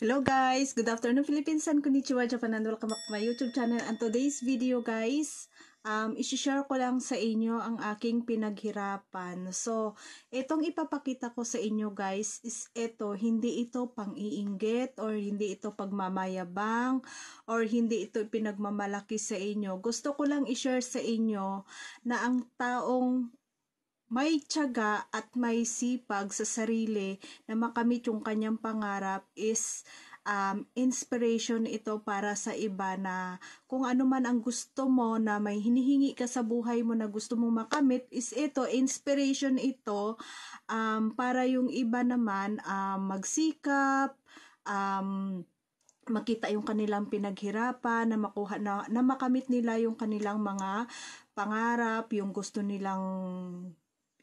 Hello guys, good afternoon Philippines and konnichiwa Japan and welcome back to my YouTube channel. And today's video guys, isi-share ko lang sa inyo ang aking pinaghirapan. So, itong ipapakita ko sa inyo guys is hindi ito pang-iinggit or hindi ito pagmamayabang or hindi ito pinagmamalaki sa inyo. Gusto ko lang i-share sa inyo na ang taong may tiyaga at may sipag sa sarili na makamit yung kanyang pangarap is inspiration ito para sa iba na kung ano man ang gusto mo na may hinihingi ka sa buhay mo na gusto mong makamit is ito, inspiration ito para yung iba naman magsikap, makita yung kanilang pinaghirapan, na makamit nila yung kanilang mga pangarap, yung gusto nilang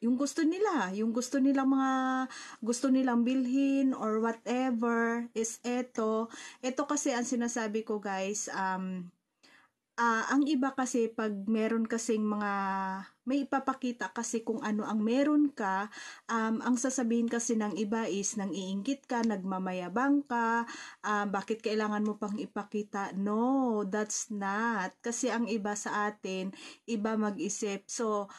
gusto nilang bilhin or whatever is ito kasi ang sinasabi ko guys, ang iba kasi pag meron kasing may ipapakita kasi kung ano ang meron ka, ang sasabihin kasi ng iba is nang iinggit ka, nagmamayabang ka, bakit kailangan mo pang ipakita? No, that's not. Kasi ang iba sa atin, iba mag-isip. So,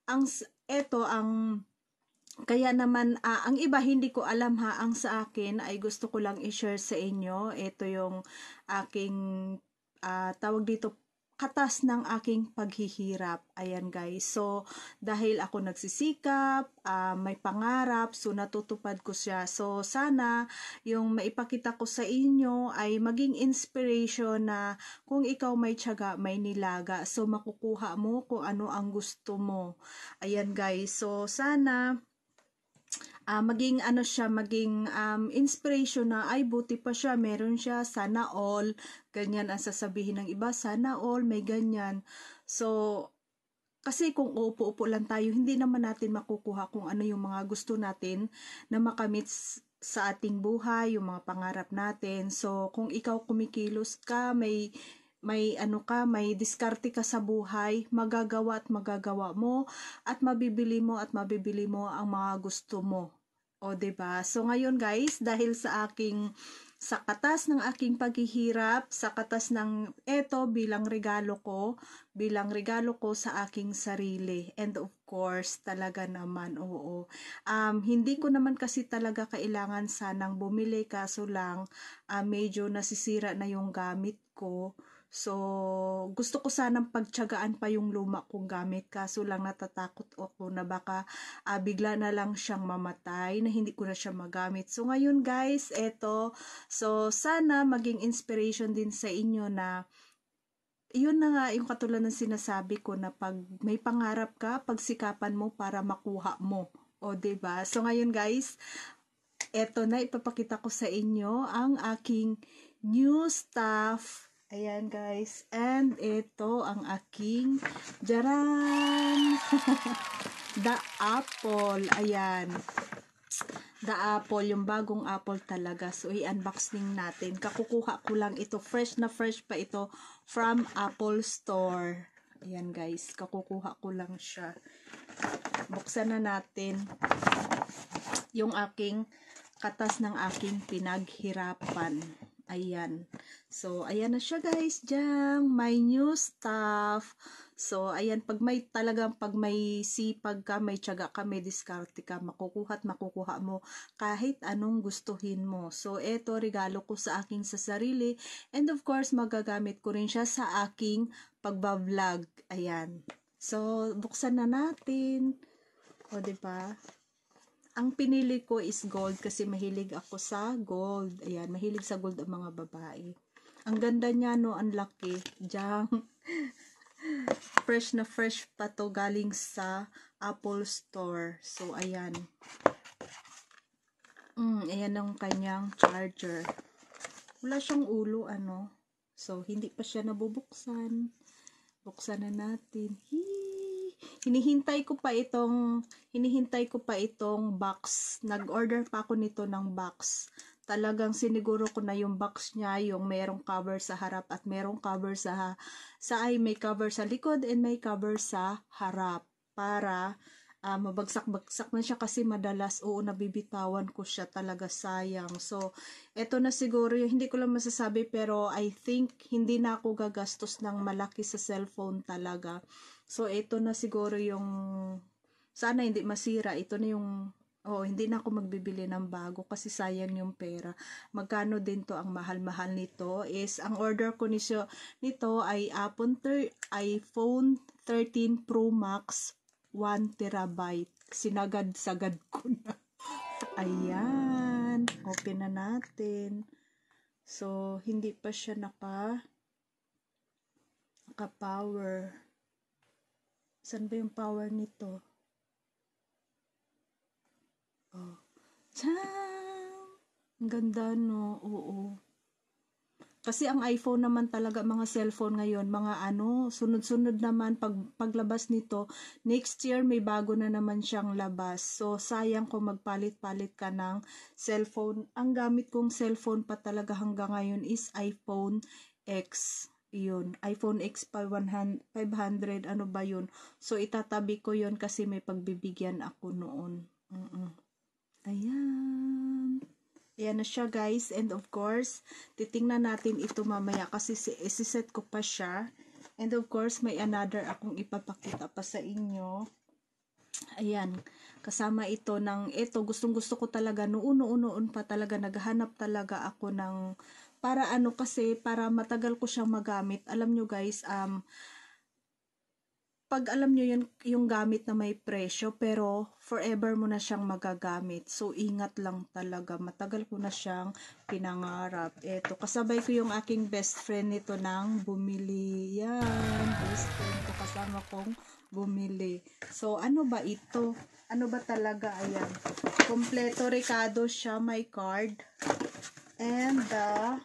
kaya naman, ang iba hindi ko alam ha, ang sa akin ay gusto ko lang i-share sa inyo. Ito yung aking, tawag dito, katas ng aking paghihirap. Ayan guys. So, dahil ako nagsisikap, may pangarap, so natutupad ko siya. So, sana yung maipakita ko sa inyo ay maging inspiration na kung ikaw may tiyaga, may nilaga. So, makukuha mo kung ano ang gusto mo. Ayan guys. So, sana maging inspiration na ay buti pa siya, meron siya, sana all, ganyan ang sasabihin ng iba, sana all, may ganyan. So, kasi kung upo-upo lang tayo, hindi naman natin makukuha kung ano yung mga gusto natin na makamit sa ating buhay, yung mga pangarap natin. So, kung ikaw kumikilos ka, may diskarte ka sa buhay, magagawa mo at mabibili mo ang mga gusto mo. O, diba? So, ngayon guys, dahil sa katas ng aking paghihirap, sa katas ng bilang regalo ko sa aking sarili. And of course, talaga naman, oo. Hindi ko naman kasi talaga kailangan sanang bumili, kaso lang, medyo nasisira na yung gamit ko. So, gusto ko sanang pagtiyagaan pa yung luma kong gamit, kaso lang natatakot ako na baka bigla na lang siyang mamatay, na hindi ko na siya magamit. So, ngayon guys, so sana maging inspiration din sa inyo na yun na nga yung katulad ng sinasabi ko na pag may pangarap ka, pagsikapan mo para makuha mo. O, diba? So, ngayon guys, na ipapakita ko sa inyo ang aking new stuff. Ayan guys, and ito ang aking jaran! The apple, ayan. The apple, yung bagong apple talaga. So, i-unboxing natin. Kakukuha ko lang ito, fresh na fresh pa ito from Apple Store. Ayan guys, kakukuha ko lang siya. Buksan na natin yung aking katas ng aking pinaghirapan. Ayan. So, ayan na siya guys. Diyan, my new stuff. So, ayan, pag may sipag ka, may tiyaga ka, may diskarte ka, makukuha mo kahit anong gustuhin mo. So, eto, regalo ko sa sarili. And of course, magagamit ko rin siya sa aking pagbablog. Ayan. So, buksan na natin. O, diba? Ang pinili ko is gold kasi mahilig ako sa gold. Ayan, mahilig sa gold ang mga babae. Ang ganda niya, no? Ang laki. Diyan. Fresh na fresh pa to, galing sa Apple Store. So, ayan. Ayan ang kanyang charger. Wala siyang ulo, ano. So, hindi pa siya nabubuksan. Buksan na natin. Hinihintay ko pa itong box. Nag-order pa ako nito ng box. Talagang siniguro ko na yung box niya, yung merong cover sa harap at merong cover may cover sa likod and may cover sa harap para mabagsak-bagsak na siya kasi madalas, oo, nabibitawan ko siya talaga, sayang. So, eto na siguro yung hindi ko lang masasabi, pero I think hindi na ako gagastos ng malaki sa cellphone talaga. So, eto na siguro yung, sana hindi masira, ito na yung, hindi na ako magbibili ng bago kasi sayang yung pera. Magkano din to, ang mahal-mahal nito is, ang order ko nito ay iPhone 13 Pro Max 1 terabyte. Sinagad-sagad ko na. Ayan. Open na natin. So, hindi pa siya naka-power. Saan ba yung power nito? Oh. Tiyang! Ang ganda, no? Oo. Kasi ang iPhone naman talaga, mga cellphone ngayon, mga sunod-sunod naman paglabas nito, next year may bago na naman siyang labas. So, sayang kung magpalit-palit ka ng cellphone. Ang gamit kong cellphone pa talaga hanggang ngayon is iPhone X. Yun, iPhone X 500, ano ba yun? So, itatabi ko yun kasi may pagbibigyan ako noon. Ayan. Ayan na siya, guys. And of course, titingnan natin ito mamaya kasi isiset ko pa siya. And of course, may another akong ipapakita pa sa inyo. Ayan. Kasama ito gustong-gusto ko talaga. Noon pa talaga, naghahanap talaga ako ng, para para matagal ko siyang magamit. Alam nyo, guys, pag alam nyo yung gamit na may presyo, pero forever mo na siyang magagamit. So, ingat lang talaga. Matagal ko na siyang pinangarap. Eto, kasabay ko yung aking best friend nito nang bumili. Yan, best friend ko, kasama kong bumili. So, ano ba ito? Ano ba talaga? Ayan. Kompleto Ricardo siya, may card. And the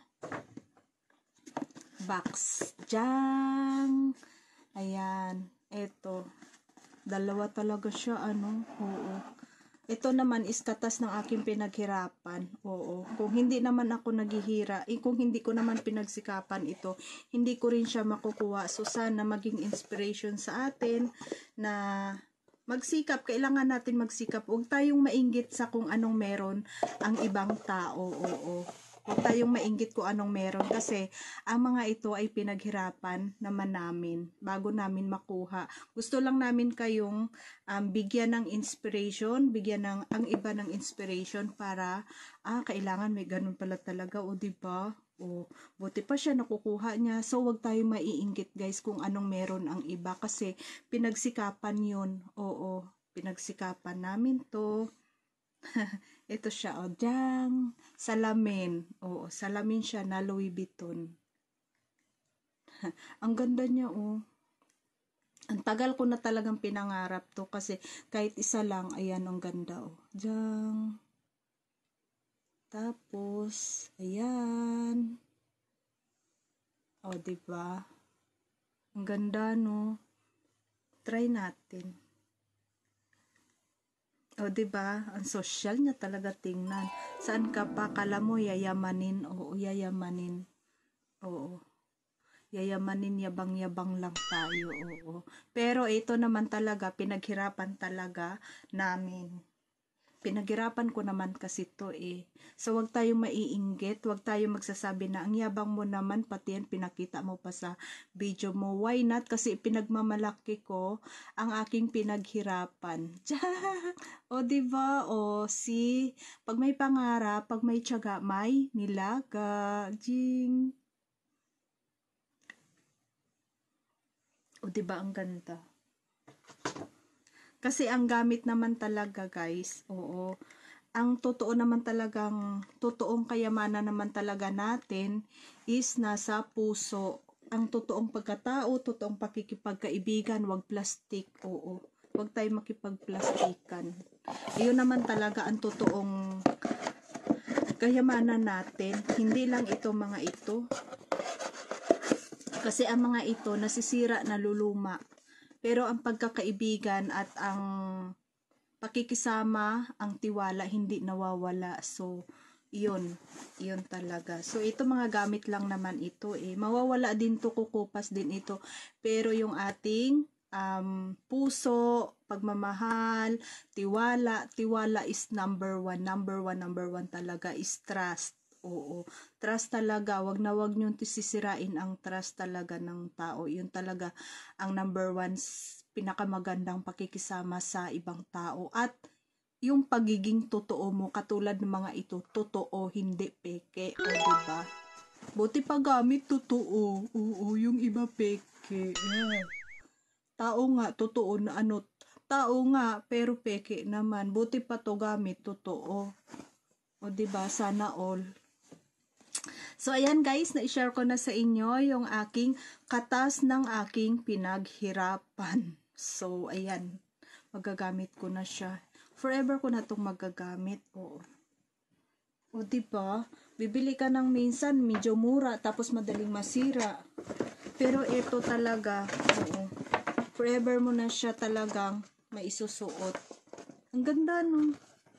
box. Diyan. Ayan. Ito, dalawa talaga siya, oo. Ito naman is katas ng aking pinaghirapan, oo. Kung hindi naman ako kung hindi ko naman pinagsikapan ito, hindi ko rin siya makukuha. So, sana maging inspiration sa atin na magsikap, kailangan natin magsikap. Huwag tayong mainggit sa kung anong meron ang ibang tao, oo. Huwag tayong mainggit kung anong meron kasi ang mga ito ay pinaghirapan naman namin bago namin makuha. Gusto lang namin kayong bigyan ng inspiration, bigyan ang iba ng inspiration para kailangan may ganun pala talaga, o diba? O buti pa siya nakukuha niya. So wag tayong maiinggit, guys, kung anong meron ang iba kasi pinagsikapan 'yun. Oo, pinagsikapan namin 'to. Ito siya, dyan. Salamin. Oo, salamin siya na Louis Vuitton. Ang ganda niya, Ang tagal ko na talagang pinangarap to kasi kahit isa lang, ayan, ang ganda, Dyan. Tapos, ayan. Diba? Ang ganda, no? Try natin. Diba? Ang social niya talaga tingnan. Saan ka pa? Kala mo yayamanin? Oo, yayamanin. Oo. Yayamanin, yabang-yabang lang tayo. Oo. Pero ito naman talaga, pinaghirapan talaga namin. Pinaghirapan ko naman kasi to So, wag tayong maiinggit, wag tayong magsasabi na ang yabang mo naman, pati yan pinakita mo pa sa video mo. Why not? Kasi pinagmamalaki ko ang aking pinaghirapan. O, diba? Pag may pangarap, pag may tiyaga, may nilaga. Jing. O, diba ang ganda? Kasi ang gamit naman talaga, guys, ang totoong kayamanan naman talaga natin is nasa puso. Ang totoong pagkatao, totoong pakikipagkaibigan, wag plastic, wag tayo makipagplastikan. Iyon naman talaga ang totoong kayamanan natin. Hindi lang ito mga ito. Kasi ang mga ito nasisira, naluluma. Pero ang pagkakaibigan at ang pakikisama, ang tiwala, hindi nawawala. So, yun talaga. So, ito mga gamit lang naman ito Mawawala din to, kukupas din ito. Pero yung ating puso, pagmamahal, tiwala. Tiwala is number one. Number one talaga is trust. Oo. Trust talaga. Wag niyong sisirain ang trust talaga ng tao. Yun talaga ang number one, pinakamagandang pakikisama sa ibang tao. At yung pagiging totoo mo, katulad ng mga ito, totoo, hindi peke. O, diba? Buti pa gamit totoo. Oo, yung iba peke. Yeah. Tao nga, totoo na tao nga, pero peke naman. Buti pa to gamit, totoo. O, diba? Sana all. So, ayan guys, na-share ko na sa inyo yung aking katas ng aking pinaghirapan. So, ayan. Magagamit ko na siya. Forever ko na itong magagamit. Oo. O, diba? Bibili ka ng minsan, medyo mura, tapos madaling masira. Pero ito talaga, oo. Forever mo na siya talagang maisusuot. Ang ganda, no?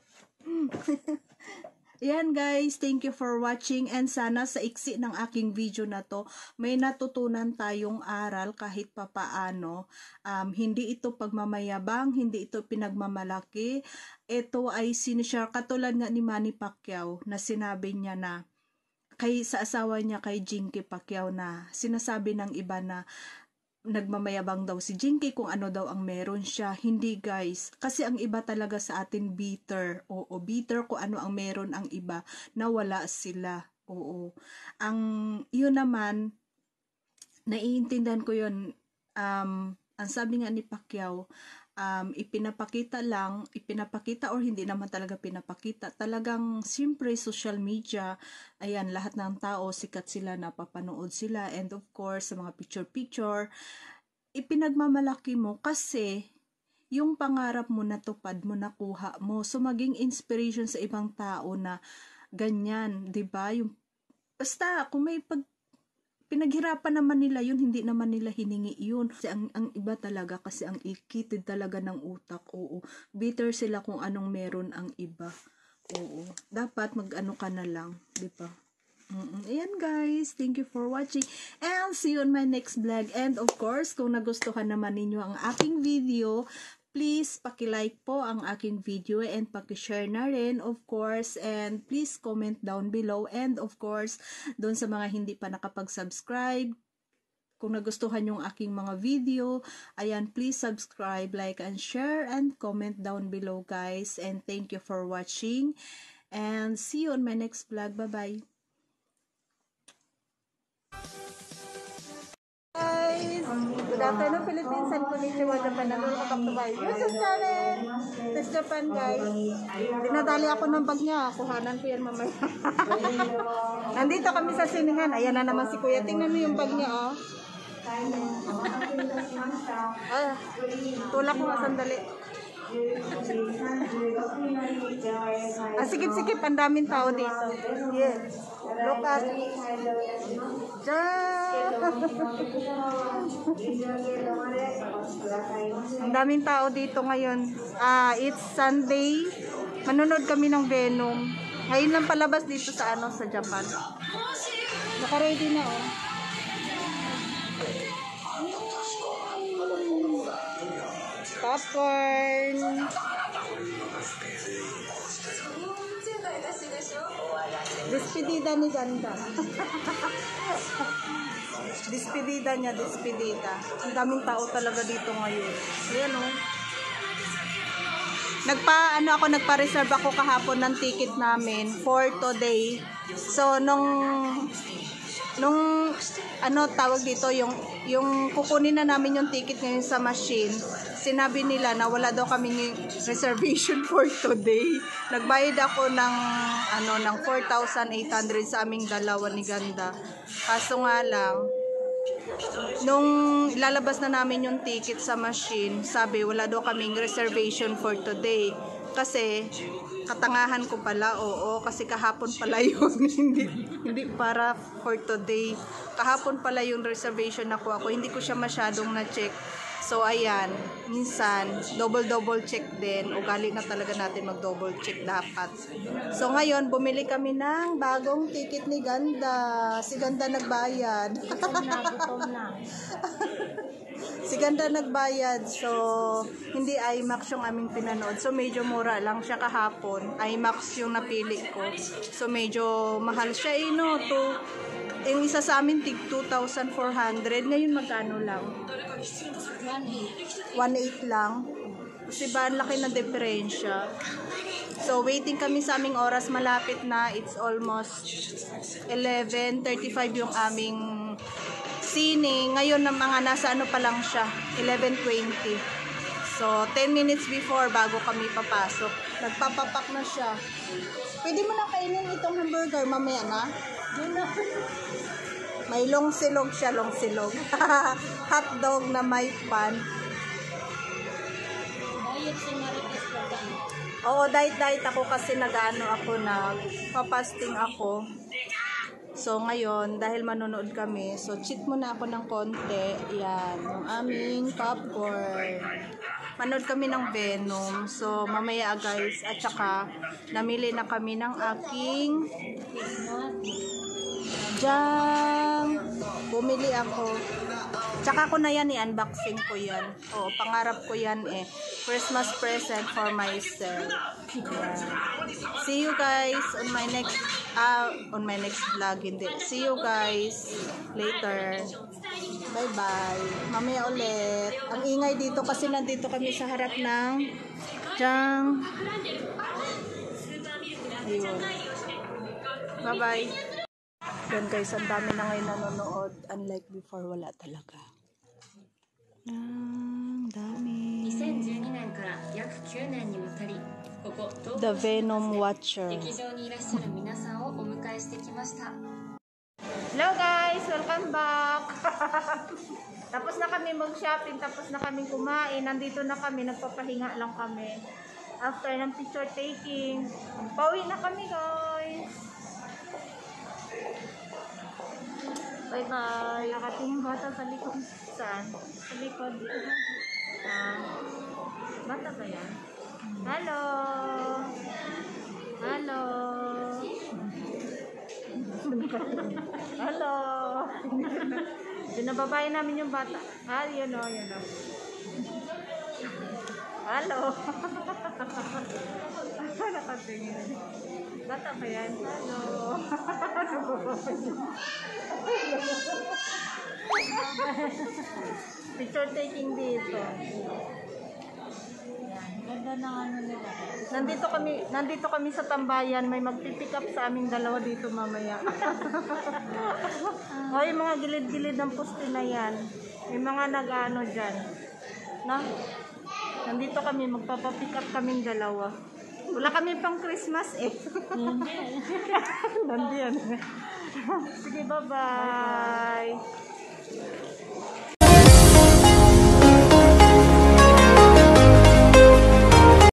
Ayan guys, thank you for watching, and sana sa iksi ng aking video na to, may natutunan tayong aral kahit papaano. Hindi ito pagmamayabang, hindi ito pinagmamalaki. Ito ay sinishare, katulad nga ni Manny Pacquiao na sinabi niya na, sa asawa niya kay Jinky Pacquiao, na sinasabi ng iba na nagmamayabang daw si Jinky kung ano daw ang meron siya. Hindi guys, kasi ang iba talaga sa atin bitter. Oo, bitter kung ano ang meron ang iba na wala sila. Oo. Yun naman, naiintindihan ko yun. Ang sabi nga ni Pacquiao, ipinapakita or hindi naman talaga pinapakita. Talagang siyempre social media, ayan, lahat ng tao, sikat sila, napapanood sila, and of course, sa mga picture, ipinagmamalaki mo kasi yung pangarap mo natupad mo, nakuha mo. So, maging inspiration sa ibang tao na ganyan, 'di ba? Yung basta kung may pinaghirapan naman nila yun, hindi naman nila hiningi yun. Kasi ang iba talaga, kasi ang ikitid talaga ng utak. Oo. Bitter sila kung anong meron ang iba. Oo. Dapat mag-ano ka na lang. Diba? Ayan guys. Thank you for watching. And see you on my next vlog. And of course, kung nagustuhan naman ninyo ang aking video, please paki-like po ang aking video and paki-share na rin, of course, and please comment down below, and of course, doon sa mga hindi pa nakapag-subscribe, kung nagustuhan yung aking mga video, ayan, please subscribe, like, and share, and comment down below guys, and thank you for watching, and see you on my next vlog. Bye-bye. Good afternoon, Philippines, and konnichiwa, Japan. Welcome to my YouTube channel. This Japan, guys. Dinadali ako ng bag niya. Kuhanan ko yan mamaya. Nandito kami sa sinihan. Ayan na naman si Kuya. Tingnan mo yung bag niya, oh. Tulak mo nga sandali. Sikip-sikip. Ang daming tao dito. Yes. Look at ang daming tao dito ngayon. It's Sunday. Manonood kami ng Venom. Ngayon lang palabas dito sa sa Japan. Naka-ready na, oh. Popcorn. Despedida ni Ganda. Despedida niya, despedida. Ang daming tao talaga dito ngayon. Ayan, oh. Nagpa-reserve ako kahapon ng ticket namin for today. So, nung tawag dito, yung kukunin na namin yung ticket ngayon sa machine, sinabi nila na wala daw kaming reservation for today. Nagbayad ako ng 4,800 sa aming dalawa ni Ganda. Kaso nga lang, nung ilalabas na namin yung ticket sa machine, sabi wala daw kaming reservation for today. Kasi katangahan ko pala, oo, kasi kahapon pala yun, hindi para for today. Kahapon pala yung reservation nakuha ko, hindi ko siya masyadong na-check. So, ayan, minsan, double check din. Ugali na talaga natin mag-double check dapat. So, ngayon, bumili kami ng bagong ticket ni Ganda. Si Ganda nagbayad. Gutom na. Si Ganda nagbayad. So, hindi IMAX yung aming pinanood. So, medyo mura lang siya kahapon. IMAX yung napili ko. So, medyo mahal siya eh, no? Yung isa sa amin, tig 2,400. Ngayon, magkano lang? 1.8 lang. Kasi ba, ang laki ng diferensya. So, waiting kami sa aming oras. Malapit na. It's almost 11:35 yung aming sine. Ngayon, na mga nasa ano pa lang siya. 11:20. So, 10 minutes before, bago kami papasok. Nagpapapak na siya. Pwede mo na kainin itong hamburger mamaya na? May long silog siya, long silog. Hotdog na may pan. Oo, diet ako kasi nag-ano ako na papasting ako. So, ngayon, dahil manonood kami, so cheat muna ako ng konti. Yan, yung aming popcorn. Manood kami ng Venom. So, mamaya guys, at saka, namili na kami ng aking jam. Bumili ako. Tsaka ko na yan, i-unboxing ko yan. Oo, pangarap ko yan eh. Christmas present for myself. Yeah. See you guys on my next vlog. Hindi. See you guys later. Bye-bye. Mamaya ulit. Ang ingay dito kasi nandito kami sa harap ng Jang. Ayun. Bye-bye. Yan guys, ang dami na ngayon nanonood. Unlike before, wala talaga. Ang dami. The Venom Watcher. Hello guys! Welcome back! Tapos na kami mag-shopping, tapos na kami kumain. Nandito na kami, nagpapahinga lang kami. After ng picture taking, pauwi na kami guys! Bye-bye. Nakatingin bata sa likod. Saan? Sa likod. Bata ba yan? Hello! Hello! Hello! Binababayan namin yung bata. Yun o, yun o. Hello! Nakatingin. Bata ba yan? Hello! Picture taking dito. Ganda ng ano nila. Nandito kami sa tambayan. May magpipick up sa aming dalawa dito mamaya. O, yung mga gilid-gilid ng poste na yan. May mga nag-ano dyan. Nandito kami, magpapapick up kaming dalawa. Wala kami pang Christmas eh. Nandiyan. Sige, bye-bye.